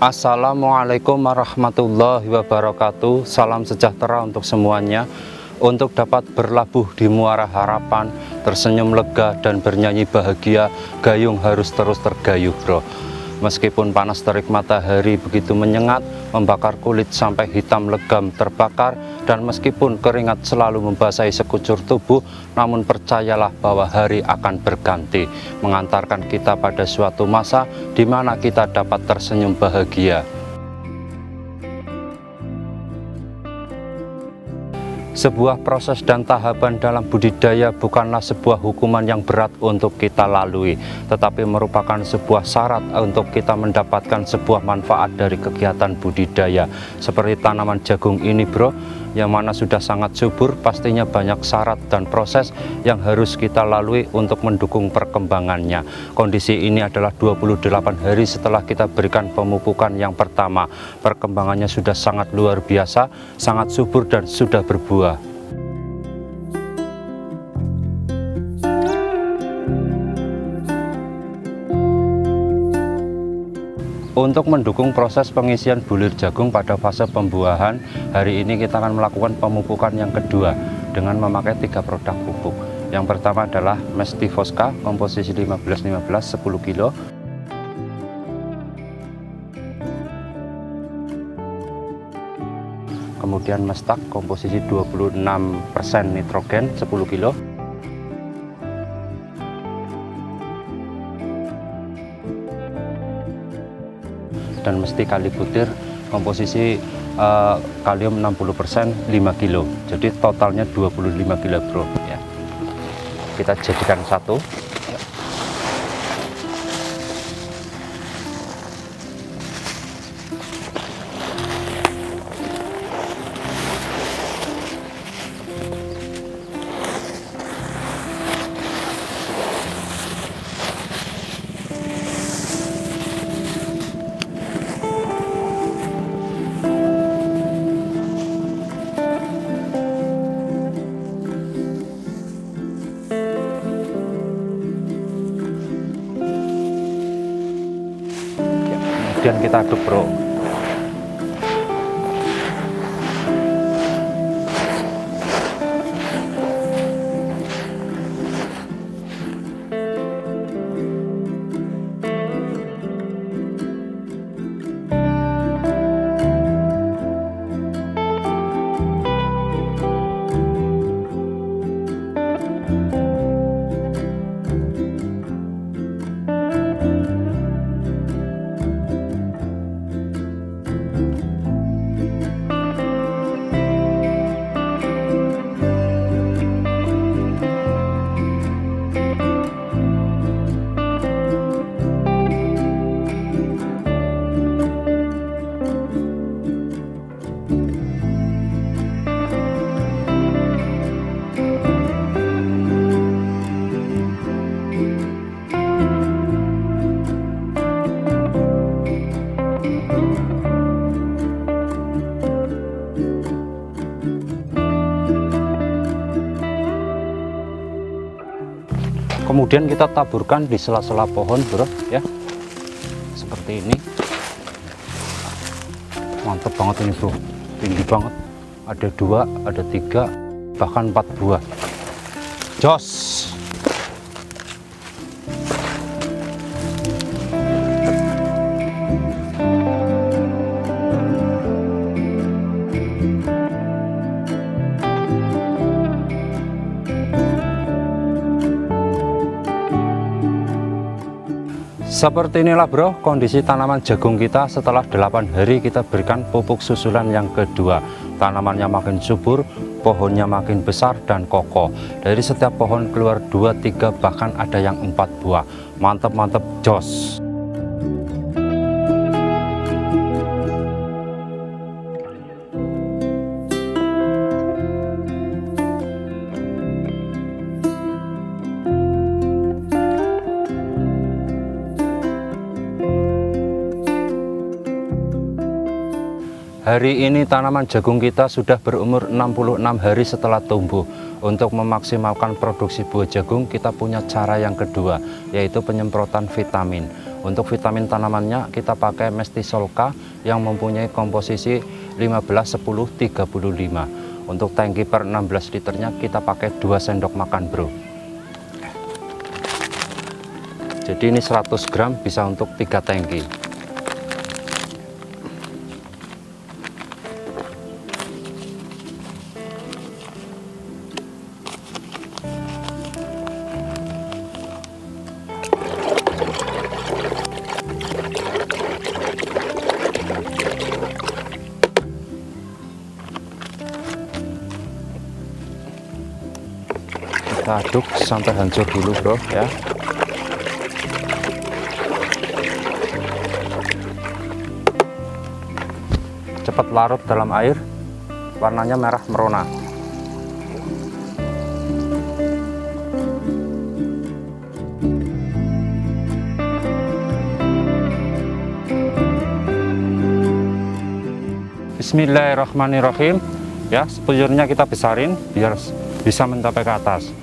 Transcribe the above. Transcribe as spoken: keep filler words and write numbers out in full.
Assalamualaikum warahmatullahi wabarakatuh. Salam sejahtera untuk semuanya. Untuk dapat berlabuh di muara harapan, tersenyum lega dan bernyanyi bahagia, gayung harus terus tergayuh bro. Meskipun panas terik matahari begitu menyengat, membakar kulit sampai hitam legam terbakar, dan meskipun keringat selalu membasahi sekucur tubuh, namun percayalah bahwa hari akan berganti, mengantarkan kita pada suatu masa di mana kita dapat tersenyum bahagia. Sebuah proses dan tahapan dalam budidaya bukanlah sebuah hukuman yang berat untuk kita lalui, tetapi merupakan sebuah syarat untuk kita mendapatkan sebuah manfaat dari kegiatan budidaya. Seperti tanaman jagung ini bro, yang mana sudah sangat subur, pastinya banyak syarat dan proses yang harus kita lalui untuk mendukung perkembangannya. Kondisi ini adalah dua puluh delapan hari setelah kita berikan pemupukan yang pertama. Perkembangannya sudah sangat luar biasa, sangat subur dan sudah berbuah. Untuk mendukung proses pengisian bulir jagung pada fase pembuahan, hari ini kita akan melakukan pemupukan yang kedua dengan memakai tiga produk pupuk. Yang pertama adalah Mestivoska komposisi lima belas lima belas sepuluh kilo. Kemudian Mestak komposisi dua puluh enam persen nitrogen sepuluh kilo. Dan Mesti Kali Butir komposisi uh, kalium enam puluh persen lima kilo, jadi totalnya dua puluh lima kilo bro ya. Kita jadikan satu. Kemudian kita aduk bro. Kemudian kita taburkan di sela-sela pohon bro ya, seperti ini. Mantap banget ini bro, tinggi banget, ada dua, ada tiga, bahkan empat buah. Jos. Seperti inilah bro kondisi tanaman jagung kita setelah delapan hari kita berikan pupuk susulan yang kedua. Tanamannya makin subur, pohonnya makin besar dan kokoh. Dari setiap pohon keluar dua, tiga, bahkan ada yang empat buah. Mantap-mantap, jos. Hari ini tanaman jagung kita sudah berumur enam puluh enam hari setelah tumbuh. Untuk memaksimalkan produksi buah jagung, kita punya cara yang kedua, yaitu penyemprotan vitamin. Untuk vitamin tanamannya kita pakai Mestisolca yang mempunyai komposisi lima belas, sepuluh, tiga puluh lima. Untuk tangki per enam belas liternya kita pakai dua sendok makan bro. Jadi ini seratus gram bisa untuk tiga tangki. Kita aduk sampai hancur dulu bro ya. Cepat larut dalam air, warnanya merah merona. Bismillahirrahmanirrahim. Ya, spuyurnya kita besarin biar bisa mencapai ke atas.